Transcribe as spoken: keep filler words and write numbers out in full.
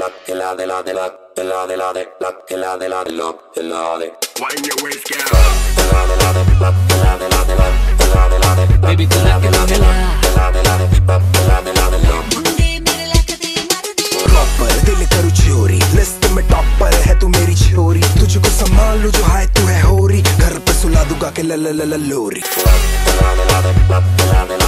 la que la de la de la de la de la de la que la de la de la de la de Wind your waist girl la de la de la de la de la de la de la de la de baby de la de la de la de la de la de la de la de la proper दिल करूँ चोरी list में topper है तू मेरी छोरी तुझको संभाल लूं जो हाय तू है होरी घर पे सुला दूंगा के ल ल ल लोरी